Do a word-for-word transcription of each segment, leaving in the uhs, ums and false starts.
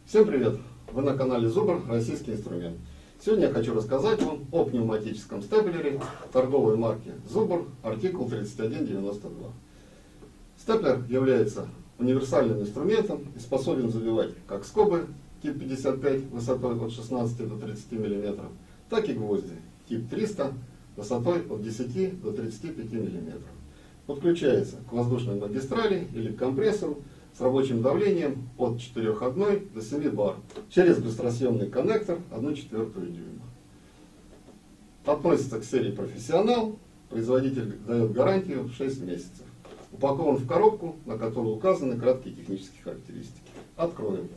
Всем привет! Вы на канале Зубр Российский инструмент. Сегодня я хочу рассказать вам о пневматическом степлере торговой марки Зубр, артикул тридцать один девяносто два. Степлер является универсальным инструментом и способен забивать как скобы тип пятьдесят пять высотой от шестнадцати до тридцати миллиметров, так и гвозди тип триста высотой от десяти до тридцати пяти миллиметров. Подключается к воздушной магистрали или к компрессору с рабочим давлением от четырёх целых одной десятых до семи бар через быстросъемный коннектор одну четвертую дюйма. Относится к серии профессионал, производитель дает гарантию в шесть месяцев. Упакован в коробку, на которой указаны краткие технические характеристики. Откроем.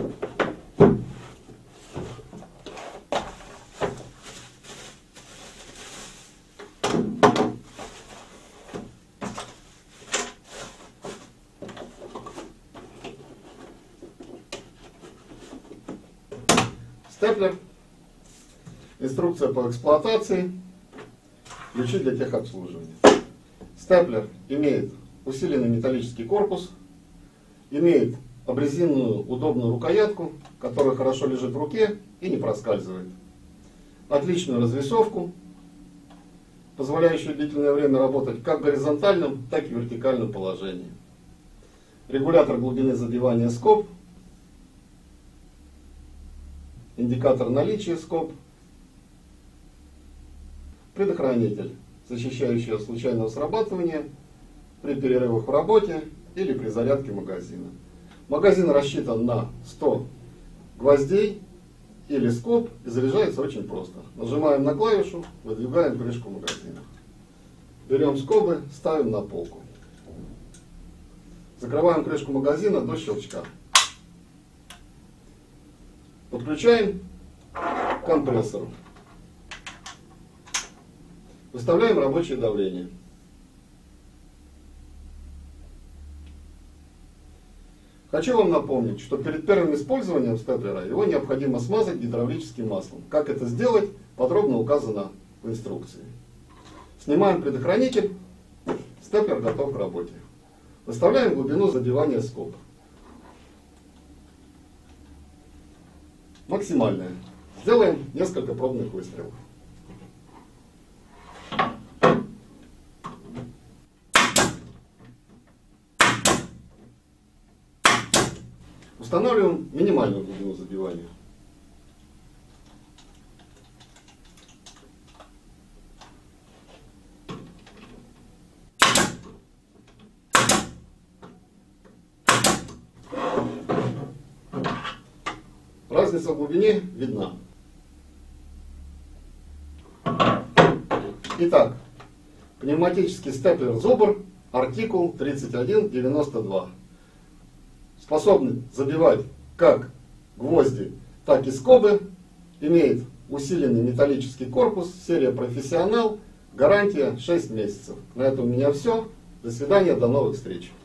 Степлер, инструкция по эксплуатации, ключи для техобслуживания. Степлер имеет усиленный металлический корпус, имеет обрезиненную удобную рукоятку, которая хорошо лежит в руке и не проскальзывает. Отличную развесовку, позволяющую длительное время работать как в горизонтальном, так и в вертикальном положении. Регулятор глубины забивания скоб, индикатор наличия скоб, предохранитель, защищающий от случайного срабатывания при перерывах в работе или при зарядке магазина. Магазин рассчитан на сто гвоздей или скоб и заряжается очень просто. Нажимаем на клавишу, выдвигаем крышку магазина. Берем скобы, ставим на полку. Закрываем крышку магазина до щелчка. Подключаем к компрессору. Выставляем рабочее давление. Хочу вам напомнить, что перед первым использованием степлера его необходимо смазать гидравлическим маслом. Как это сделать, подробно указано в инструкции. Снимаем предохранитель. Степлер готов к работе. Выставляем глубину забивания скоб. Максимальная. Сделаем несколько пробных выстрелов. Устанавливаем минимальную глубину забивания. Разница в глубине видна. Итак, пневматический степлер Зубр, артикул тридцать один девяносто два. Способный забивать как гвозди, так и скобы. Имеет усиленный металлический корпус, серия профессионал, гарантия шесть месяцев. На этом у меня все. До свидания, до новых встреч.